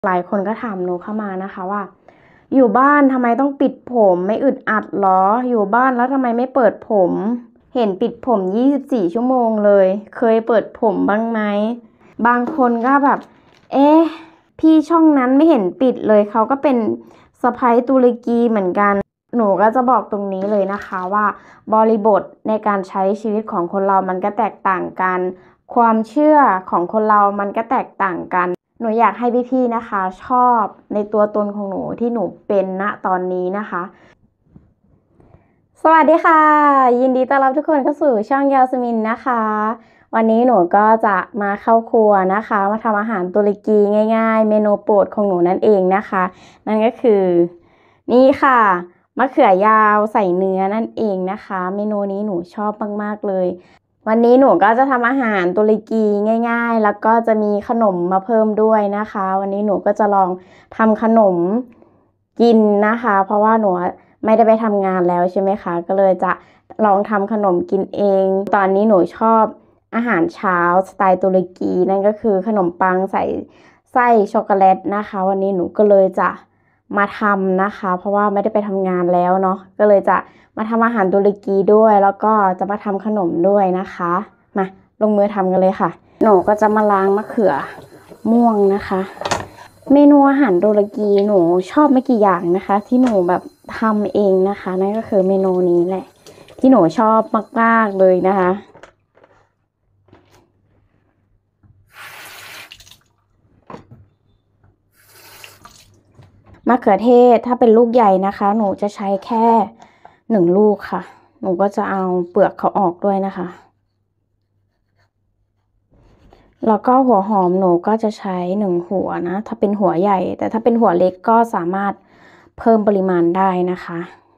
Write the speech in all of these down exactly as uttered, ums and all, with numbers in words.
หลายคนก็ถามหนูเข้ามานะคะว่าอยู่บ้านทำไมต้องปิดผมไม่อึดอัดหรออยู่บ้านแล้วทำไมไม่เปิดผมเห็นปิดผมยี่สิบสี่ชั่วโมงเลยเคยเปิดผมบ้างไหมบางคนก็แบบเอ๊ะพี่ช่องนั้นไม่เห็นปิดเลยเขาก็เป็นสะใภ้ตุรกีเหมือนกันหนูก็จะบอกตรงนี้เลยนะคะว่าบริบทในการใช้ชีวิตของคนเรามันก็แตกต่างกันความเชื่อของคนเรามันก็แตกต่างกันหนูอยากให้พี่ๆนะคะชอบในตัวตนของหนูที่หนูเป็นณตอนนี้นะคะสวัสดีค่ะยินดีต้อนรับทุกคนเข้าสู่ช่องยาสมินนะคะวันนี้หนูก็จะมาเข้าครัวนะคะมาทำอาหารตุรกีง่ายๆเมนูโปรดของหนูนั่นเองนะคะนั่นก็คือนี่ค่ะมะเขือยาวใส่เนื้อนั่นเองนะคะเมนูนี้หนูชอบมากๆเลยวันนี้หนูก็จะทำอาหารตุรกีง่ายๆแล้วก็จะมีขนมมาเพิ่มด้วยนะคะวันนี้หนูก็จะลองทำขนมกินนะคะเพราะว่าหนูไม่ได้ไปทำงานแล้วใช่ไหมคะก็เลยจะลองทำขนมกินเองตอนนี้หนูชอบอาหารเช้าสไตล์ตุรกีนั่นก็คือขนมปังใส่ไส้ช็อกโกแลตนะคะวันนี้หนูก็เลยจะมาทำนะคะเพราะว่าไม่ได้ไปทำงานแล้วเนาะก็เลยจะมาทำอาหารตุรกีด้วยแล้วก็จะมาทำขนมด้วยนะคะมาลงมือทำกันเลยค่ะหนูก็จะมาล้างมะเขือม่วงนะคะเมนูอาหารตุรกีหนูชอบไม่กี่อย่างนะคะที่หนูแบบทำเองนะคะนั่นก็คือเมนูนี้แหละที่หนูชอบมากๆเลยนะคะมะเขือเทศถ้าเป็นลูกใหญ่นะคะหนูจะใช้แค่หนึ่งลูกค่ะหนูก็จะเอาเปลือกเขาออกด้วยนะคะแล้วก็หัวหอมหนูก็จะใช้หนึ่งหัวนะถ้าเป็นหัวใหญ่แต่ถ้าเป็นหัวเล็กก็สามารถเพิ่มปริมาณได้นะคะ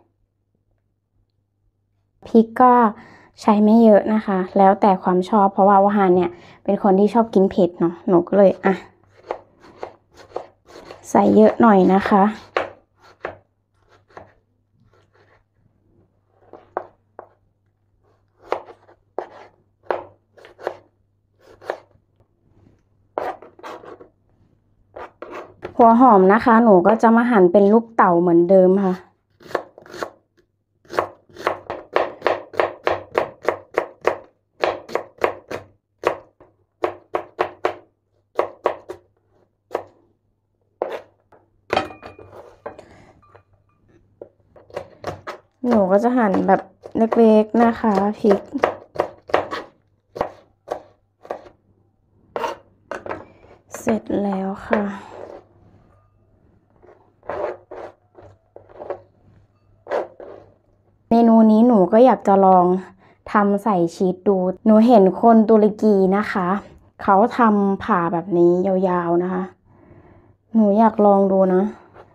พริกก็ใช้ไม่เยอะนะคะแล้วแต่ความชอบเพราะว่าวาฮานเนี่ยเป็นคนที่ชอบกินเผ็ดเนาะหนูก็เลยอ่ะใส่เยอะหน่อยนะคะหัวหอมนะคะหนูก็จะมาหั่นเป็นลูกเต๋าเหมือนเดิมค่ะหนูก็จะหั่นแบบเล็กๆนะคะพริกเสร็จแล้วค่ะเมนูนี้หนูก็อยากจะลองทำใส่ชีสดูหนูเห็นคนตุรกีนะคะเขาทำผ่าแบบนี้ยาวๆนะคะหนูอยากลองดูนะ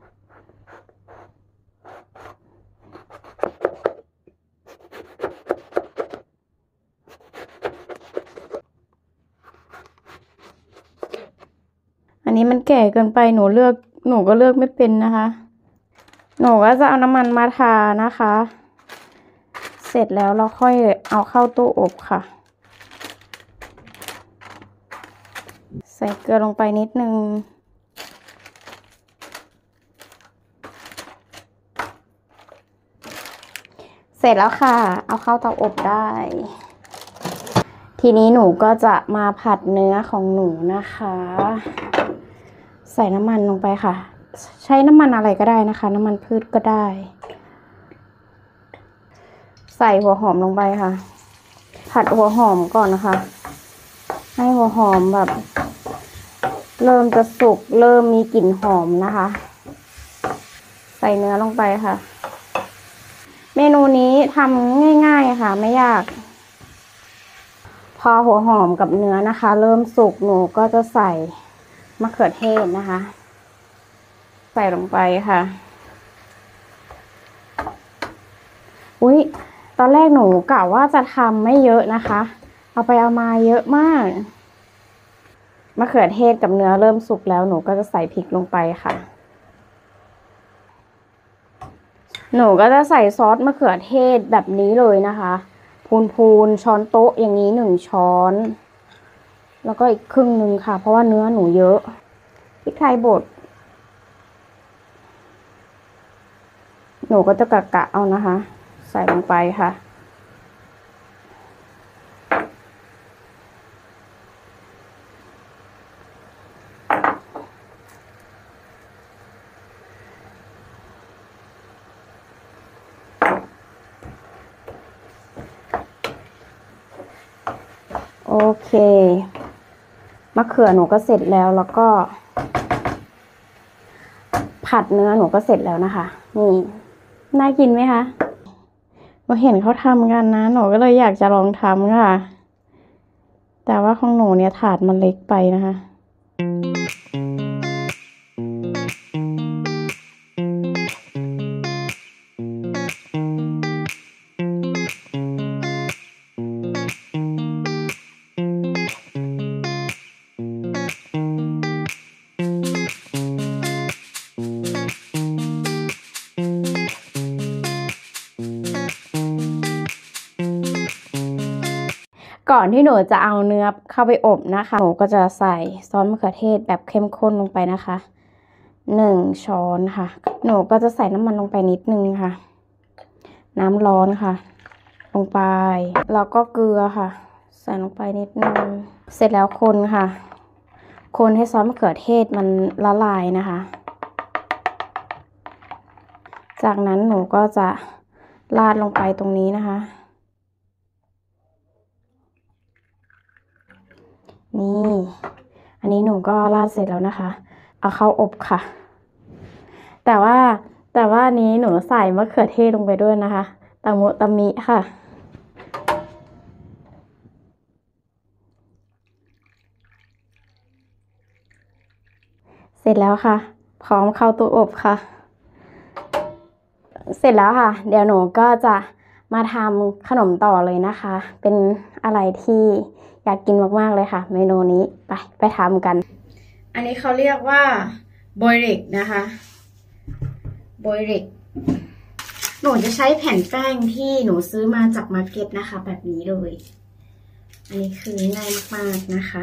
อันนี้มันแก่เกินไปหนูเลือกหนูก็เลือกไม่เป็นนะคะหนูก็จะเอาน้ำมันมาทานะคะเสร็จแล้วเราค่อยเอาเข้าตู้อบค่ะใส่เกลือลงไปนิดนึงเสร็จแล้วค่ะเอาเข้าเตาอบได้ทีนี้หนูก็จะมาผัดเนื้อของหนูนะคะใส่น้ำมันลงไปค่ะใช้น้ำมันอะไรก็ได้นะคะน้ำมันพืชก็ได้ใส่หัวหอมลงไปค่ะผัดหัวหอมก่อนนะคะให้หัวหอมแบบเริ่มจะสุกเริ่มมีกลิ่นหอมนะคะใส่เนื้อลงไปค่ะเมนูนี้ทำง่ายๆค่ะไม่ยากพอหัวหอมกับเนื้อนะคะเริ่มสุกหนูก็จะใส่มะเขือเทศนะคะใส่ลงไปค่ะอุ๊ยตอนแรกหนูกะว่าจะทำไม่เยอะนะคะเอาไปเอามาเยอะมากมะเขือเทศกับเนื้อเริ่มสุกแล้วหนูก็จะใส่พริกลงไปค่ะหนูก็จะใส่ซอสมะเขือเทศแบบนี้เลยนะคะพูนๆช้อนโต๊ะอย่างนี้หนึ่งช้อนแล้วก็อีกครึ่งหนึ่งค่ะเพราะว่าเนื้อหนูเยอะพริกไทยบดหนูก็จะกะกะเอานะคะใส่ลงไปค่ะโอเคมะเขือหนูก็เสร็จแล้วแล้วก็ผัดเนื้อหนูก็เสร็จแล้วนะคะนี่น่ากินไหมคะเราเห็นเขาทำกันนะหนูก็เลยอยากจะลองทำค่ะแต่ว่าของหนูเนี่ยถาดมันเล็กไปนะคะก่อนที่หนูจะเอาเนื้อเข้าไปอบนะคะหนูก็จะใส่ซอสมะเขือเทศแบบเข้มข้นลงไปนะคะหนึ่งช้อนค่ะหนูก็จะใส่น้ำมันลงไปนิดนึงค่ะน้ำร้อนค่ะลงไปแล้วก็เกลือค่ะใส่ลงไปนิดนึงเสร็จแล้วคนค่ะคนให้ซอสมะเขือเทศมันละลายนะคะจากนั้นหนูก็จะราดลงไปตรงนี้นะคะนี่อันนี้หนูก็ราดเสร็จแล้วนะคะเอาเข้าอบค่ะแต่ว่าแต่ว่าอันนี้หนูใส่มะเขือเทศลงไปด้วยนะคะตะมุตะมิค่ะเสร็จแล้วค่ะพร้อมเข้าตู้อบค่ะเสร็จแล้วค่ะเดี๋ยวหนูก็จะมาทำขนมต่อเลยนะคะเป็นอะไรที่อยากกินมากๆเลยค่ะเมนูนี้ไปไปทำกันอันนี้เขาเรียกว่าโบยเร็กนะคะโบยเร็กหนูจะใช้แผ่นแป้งที่หนูซื้อมาจากมาร์เก็ตนะคะแบบนี้เลยอันนี้คือง่ายมากๆนะคะ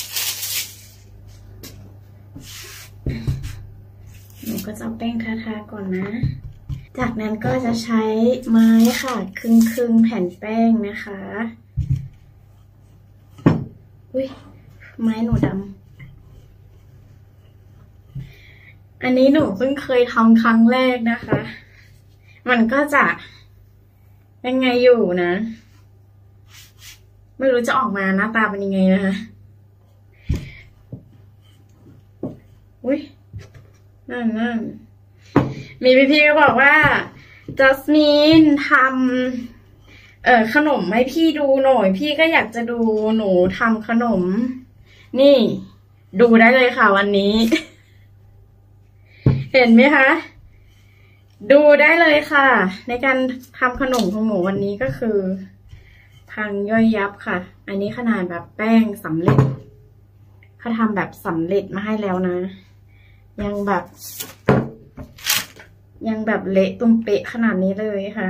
หนูก็จะเอาแป้งทาๆก่อนนะจากนั้นก็จะใช้ไม้ค่ะครึ่งครึ่งแผ่นแป้งนะคะอุ้ยไม้หนูดำอันนี้หนูเพิ่งเคยทำครั้งแรกนะคะมันก็จะยังไงอยู่นะไม่รู้จะออกมาหน้าตาเป็นยังไงนะคะอุ้ยนั่นนั่นมีพี่ๆก็บอกว่าจัสมินทำเอ่อขนมให้พี่ดูหน่อยพี่ก็อยากจะดูหนูทำขนมนี่ดูได้เลยค่ะวันนี้ เห็นไหมคะดูได้เลยค่ะในการทำขนมของหนูวันนี้ก็คือพังย่อยยับค่ะอันนี้ขนาดแบบแป้งสำเร็จเขาทำแบบสำเร็จมาให้แล้วนะยังแบบยังแบบเละตุ้มเป๊ะขนาดนี้เลยค่ะ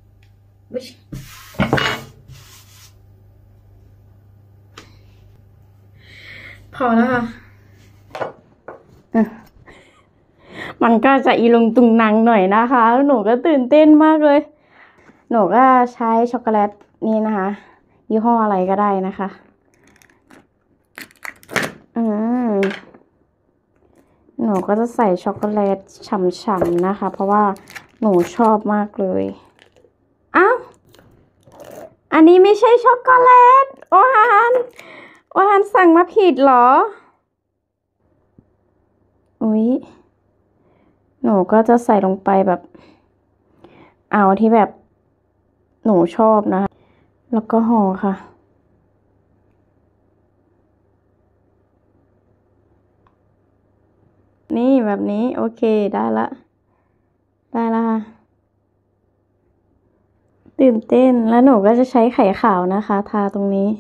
พอแล้วค่ะมันก็จะอีลุงตุงนังหน่อยนะคะหนูก็ตื่นเต้นมากเลยหนูก็ใช้ช็อกโกแลตนี่นะคะยี่ห้ออะไรก็ได้นะคะอืมหนูก็จะใส่ช็อกโกแลตฉ่ำๆนะคะเพราะว่าหนูชอบมากเลยอ้าวอันนี้ไม่ใช่ช็อกโกแลตโอฮานโอฮานสั่งมาผิดเหรออุ๊ยหนูก็จะใส่ลงไปแบบเอาที่แบบหนูชอบนะคะแล้วก็ห่อค่ะนี่แบบนี้โอเคได้ละได้ละค่ะตื่นเต้นแล้วหนูก็จะใช้ไข่ขาวนะคะทาตรงนี้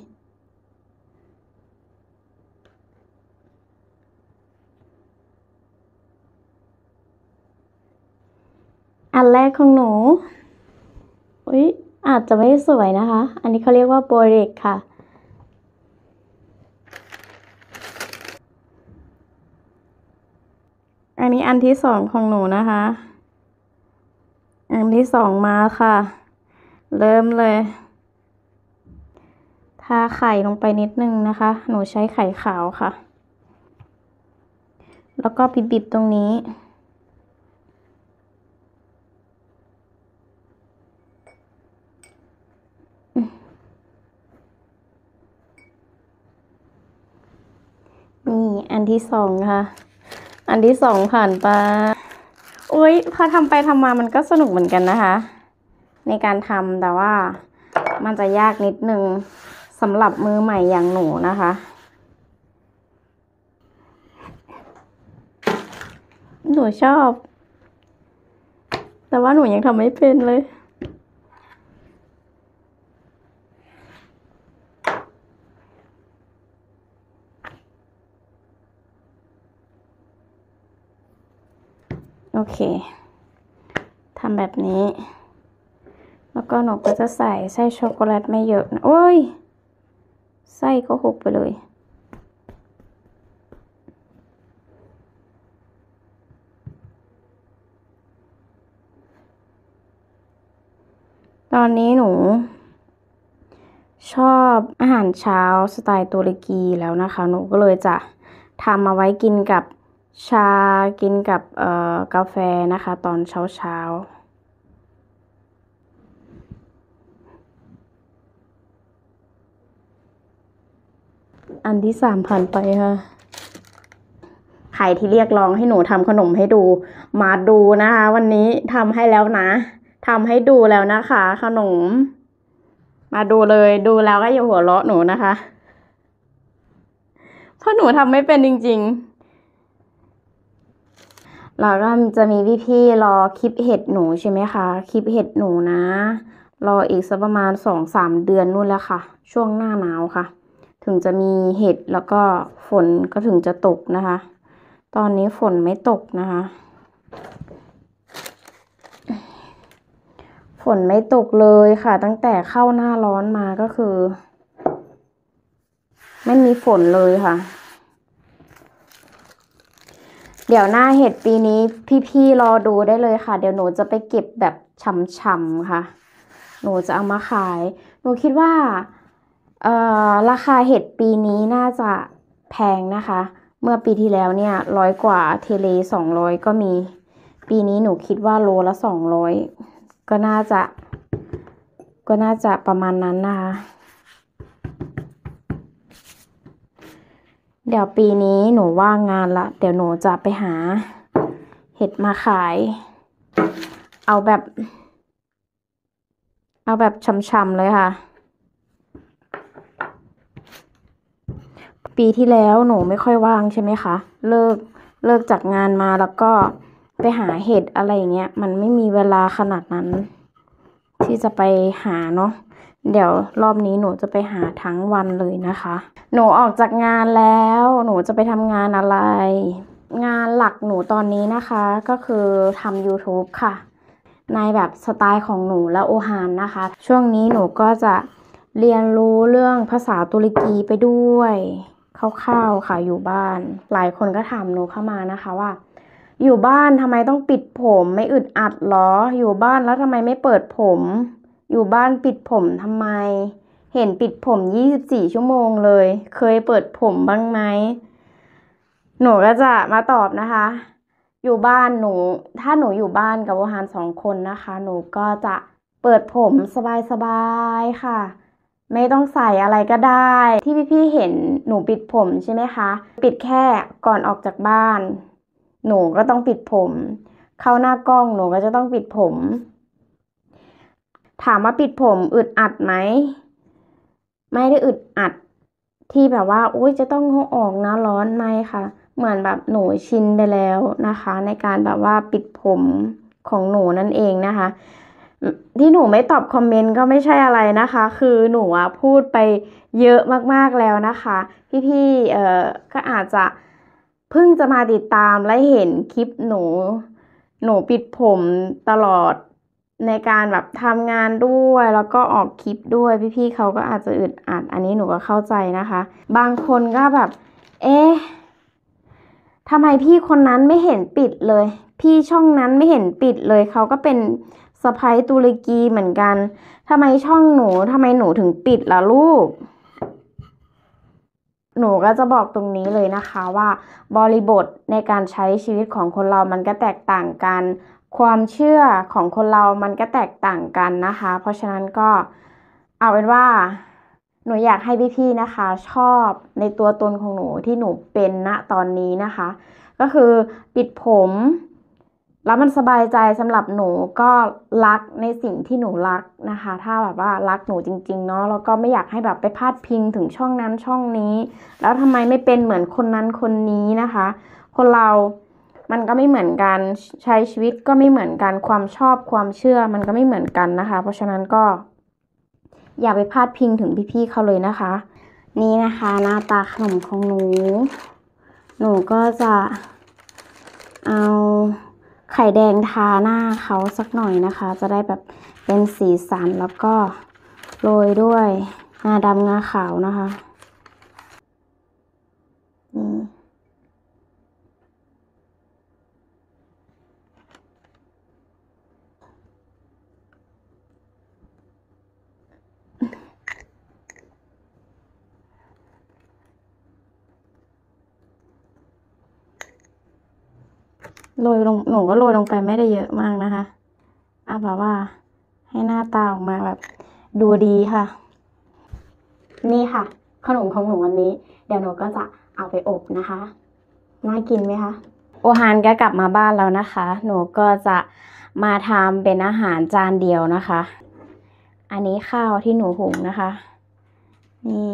อันแรกของหนูอุ๊ยอาจจะไม่สวยนะคะอันนี้เขาเรียกว่าโบเร็กค่ะอันนี้อันที่สองของหนูนะคะอันที่สองมาค่ะ เริ่มเลยทาไข่ลงไปนิดนึงนะคะ หนูใช้ไข่ขาวค่ะ แล้วก็บีบๆตรงนี้นี่อันที่สองค่ะ อันที่สองผ่านไปโอ๊ยพอทำไปทำมามันก็สนุกเหมือนกันนะคะ ในการทำแต่ว่ามันจะยากนิดนึงสำหรับมือใหม่อย่างหนูนะคะ หนูชอบ แต่ว่าหนูยังทำไม่เป็นเลย โอเคทำแบบนี้ แล้วก็หนูก็จะใส่ไส้ช็อกโกแลตไม่เยอะนะโอ้ยไส้ก็หกไปเลย ตอนนี้หนู ชอบอาหารเช้าสไตล์ตุรกีแล้วนะคะ หนูก็เลยจะทำมาไว้กินกับชากินกับเอ่อกาแฟนะคะ ตอนเช้าเช้าอันที่สามผ่านไปค่ะใครที่เรียกร้องให้หนูทำขนมให้ดู มาดูนะคะ วันนี้ทำให้แล้วนะทำให้ดูแล้วนะคะ ขนม มาดูเลยดูแล้วก็อย่าหัวเราะหนูนะคะเพราะหนูทำไม่เป็นจริงๆแล้วก็จะมีพี่ๆรอคลิปเห็ดหนูใช่ไหมคะคลิปเห็ดหนูนะรออีกสักประมาณสองสามเดือนนู่นแล้วค่ะช่วงหน้าหนาวค่ะถึงจะมีเห็ดแล้วก็ฝนก็ถึงจะตกนะคะตอนนี้ฝนไม่ตกนะคะฝนไม่ตกเลยค่ะตั้งแต่เข้าหน้าร้อนมาก็คือไม่มีฝนเลยค่ะเดี๋ยวหน้าเห็ดปีนี้พี่ๆรอดูได้เลยค่ะเดี๋ยวหนูจะไปเก็บแบบช่ำๆค่ะหนูจะเอามาขายหนูคิดว่าเอ่อราคาเห็ดปีนี้น่าจะแพงนะคะเมื่อปีที่แล้วเนี่ยร้อยกว่าเทเลสองร้อยก็มีปีนี้หนูคิดว่าโลละสองร้อยก็น่าจะก็น่าจะประมาณนั้นนะคะเดี๋ยวปีนี้หนูว่างงานละเดี๋ยวหนูจะไปหาเห็ดมาขายเอาแบบเอาแบบช่ำๆเลยค่ะปีที่แล้วหนูไม่ค่อยว่างใช่ไหมคะเลิกเลิกจากงานมาแล้วก็ไปหาเห็ดอะไรอย่างเงี้ยมันไม่มีเวลาขนาดนั้นที่จะไปหาเนาะเดี๋ยวรอบนี้หนูจะไปหาทั้งวันเลยนะคะหนูออกจากงานแล้วหนูจะไปทำงานอะไรงานหลักหนูตอนนี้นะคะก็คือทำ YouTube ค่ะในแบบสไตล์ของหนูและโอฮานนะคะช่วงนี้หนูก็จะเรียนรู้เรื่องภาษาตุรกีไปด้วยคร่าวๆค่ะอยู่บ้านหลายคนก็ถามหนูเข้ามานะคะว่าอยู่บ้านทำไมต้องปิดผมไม่อึดอัดหรออยู่บ้านแล้วทำไมไม่เปิดผมอยู่บ้านปิดผมทำไมเห็นปิดผมยี่สิบสี่ชั่วโมงเลยเคยเปิดผมบ้างไหมหนูก็จะมาตอบนะคะอยู่บ้านหนูถ้าหนูอยู่บ้านกับโอฮานสองคนนะคะหนูก็จะเปิดผมสบายๆค่ะไม่ต้องใส่อะไรก็ได้ที่พี่ๆเห็นหนูปิดผมใช่ไหมคะปิดแค่ก่อนออกจากบ้านหนูก็ต้องปิดผมเข้าหน้ากล้องหนูก็จะต้องปิดผมถามว่าปิดผมอึดอัดไหมไม่ได้อึดอัดที่แบบว่าอุ้ยจะต้องเอาออกนะร้อนไหมค่ะเหมือนแบบหนูชินไปแล้วนะคะในการแบบว่าปิดผมของหนูนั่นเองนะคะที่หนูไม่ตอบคอมเมนต์ก็ไม่ใช่อะไรนะคะคือหนูอะพูดไปเยอะมากๆแล้วนะคะพี่ๆเอ่อก็อาจจะเพิ่งจะมาติดตามและเห็นคลิปหนูหนูปิดผมตลอดในการแบบทำงานด้วยแล้วก็ออกคลิปด้วยพี่ๆเขาก็อาจจะอึดอัดอันนี้หนูก็เข้าใจนะคะบางคนก็แบบเอ๊ะทำไมพี่คนนั้นไม่เห็นปิดเลยพี่ช่องนั้นไม่เห็นปิดเลยเขาก็เป็นสะใภ้ตุรกีเหมือนกันทำไมช่องหนูทำไมหนูถึงปิดล่ะลูกหนูก็จะบอกตรงนี้เลยนะคะว่าบริบทในการใช้ชีวิตของคนเรามันก็แตกต่างกันความเชื่อของคนเรามันก็แตกต่างกันนะคะเพราะฉะนั้นก็เอาเป็นว่าหนูอยากให้พี่ๆนะคะชอบในตัวตนของหนูที่หนูเป็นณตอนนี้นะคะก็คือปิดผมแล้วมันสบายใจสำหรับหนูก็รักในสิ่งที่หนูรักนะคะถ้าแบบว่ารักหนูจริงๆเนาะแล้วก็ไม่อยากให้แบบไปพาดพิงถึงช่องนั้นช่องนี้แล้วทำไมไม่เป็นเหมือนคนนั้นคนนี้นะคะคนเรามันก็ไม่เหมือนกันใช้ชีวิตก็ไม่เหมือนกันความชอบความเชื่อมันก็ไม่เหมือนกันนะคะเพราะฉะนั้นก็อย่าไปพาดพิงถึงพี่ๆเขาเลยนะคะนี่นะคะหน้าตาขนมของหนูหนูก็จะเอาไข่แดงทาหน้าเขาสักหน่อยนะคะจะได้แบบเป็นสีสันแล้วก็โรยด้วยงาดำงาขาวนะคะนี่โรยลงหนูก็โรยลงไปไม่ได้เยอะมากนะคะเอาแบบว่าให้หน้าตาออกมาแบบดูดีค่ะนี่ค่ะขนมของหนูวันนี้เดี๋ยวหนูก็จะเอาไปอบนะคะน่ากินไหมคะโอฮานก็กลับมาบ้านแล้วนะคะหนูก็จะมาทำเป็นอาหารจานเดียวนะคะอันนี้ข้าวที่หนูหุงนะคะนี่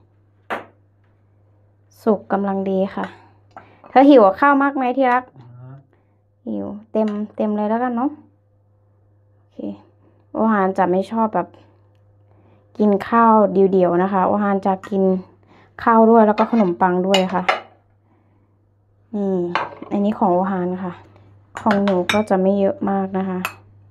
สุกกำลังดีค่ะเธอหิวข้าวมากไหมที่รักหิวเต็มเต็มเลยแล้วกันเนาะโอเคโอฮานจะไม่ชอบแบบกินข้าวเดียวๆนะคะโอฮานจะกินข้าวด้วยแล้วก็ขนมปังด้วยค่ะนี่อันนี้ของโอฮานค่ะของหนูก็จะไม่เยอะมากนะคะ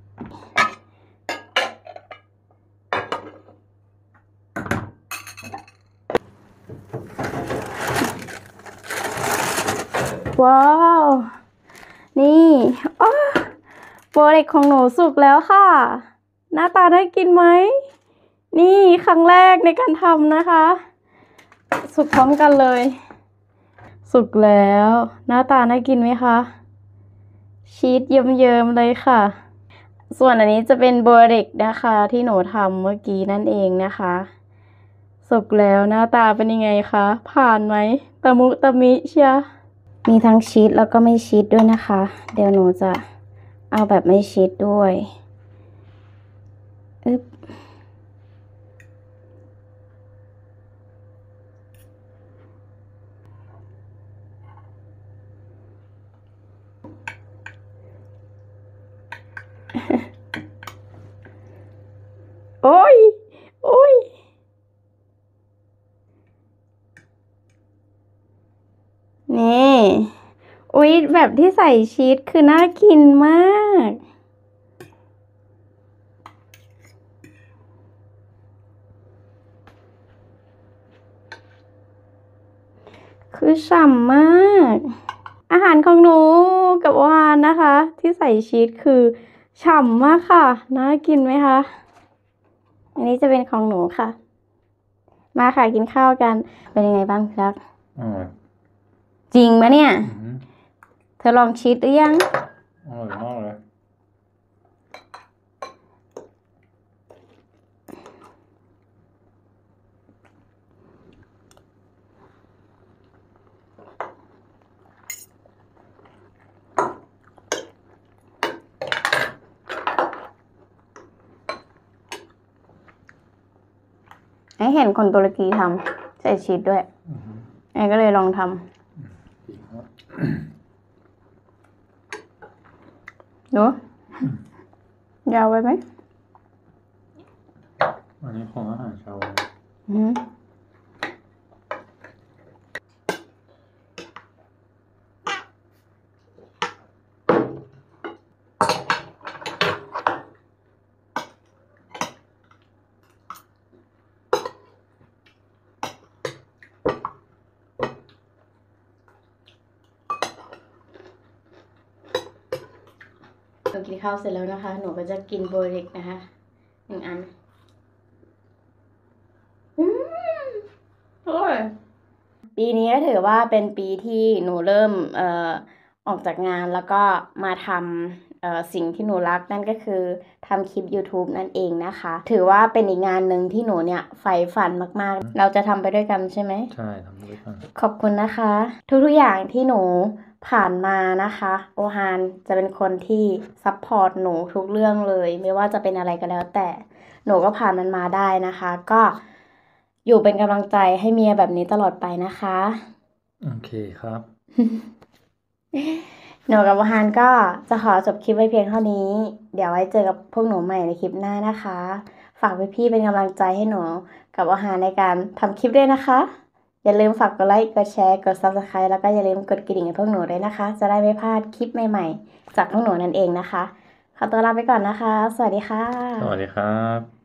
ว้าวนี่โอ้โปรเจกต์ของหนูสุกแล้วค่ะหน้าตาได้กินไหมนี่ครั้งแรกในการทำนะคะสุกพร้อมกันเลยสุกแล้วหน้าตาน่ากินไหมคะชีสเยิ้มๆเลยค่ะส่วนอันนี้จะเป็นโบเร็กนะคะที่หนูทำเมื่อกี้นั่นเองนะคะสุกแล้วหน้าตาเป็นยังไงคะผ่านไหมตะมุตะมิเชียมีทั้งชีสแล้วก็ไม่ชีสด้วยนะคะเดี๋ยวหนูจะเอาแบบไม่ชีสด้วยอึ๊บโอ้ยโอ้ยนี่อุ๊ยแบบที่ใส่ชีสคือน่ากินมากคือฉ่ำมากอาหารของหนูกับโอฮานนะคะที่ใส่ชีสคือฉ่ำมากค่ะน่ากินไหมคะอันนี้จะเป็นของหนูค่ะมาค่ะกินข้าวกันเป็นยังไงบ้างครับอร่อยจริงไหมเนี่ยอือหือเธอลองชีสหรือยังอร่อยมากเลยไอเห็นคนตุรกีทำใส่ชีสด้วยอือหือไอก็เลยลองทำดูยาวไปไหมอันนี้ของอาหารเช้าอืมหนูกินข้าวเสร็จแล้วนะคะ หนูก็จะกินโบเล็กนะคะหนึ่งอัน อืมอร่อยปีนี้ก็ถือว่าเป็นปีที่หนูเริ่มเอ่อออกจากงานแล้วก็มาทำเอ่อสิ่งที่หนูรักนั่นก็คือทำคลิป YouTube นั่นเองนะคะ ถือว่าเป็นอีกงานหนึ่งที่หนูเนี่ยใฝ่ฝันมากๆ เราจะทำไปด้วยกันใช่ไหมใช่ทำด้วยกันขอบคุณนะคะ ทุกๆอย่างที่หนูผ่านมานะคะ โอฮานจะเป็นคนที่ซัพพอร์ตหนูทุกเรื่องเลย ไม่ว่าจะเป็นอะไรก็แล้วแต่หนูก็ผ่านมันมาได้นะคะ ก็อยู่เป็นกำลังใจให้เมียแบบนี้ตลอดไปนะคะโอเคครับหนูกับโอฮานก็จะขอจบคลิปไว้เพียงเท่านี้ เดี๋ยวไว้เจอกับพวกหนูใหม่ในคลิปหน้านะคะ ฝากพี่ๆเป็นกำลังใจให้หนูกับโอฮานในการทำคลิปด้วยนะคะ อย่าลืมฝากกดไลค์ กดแชร์ กด ซับสไครบ์ แล้วก็อย่าลืมกดกระดิ่งให้พวกหนูด้วยนะคะ จะได้ไม่พลาดคลิปใหม่ๆ จากพวกหนูนั่นเองนะคะ ขอตัวลาไปก่อนนะคะ สวัสดีค่ะสวัสดีครับ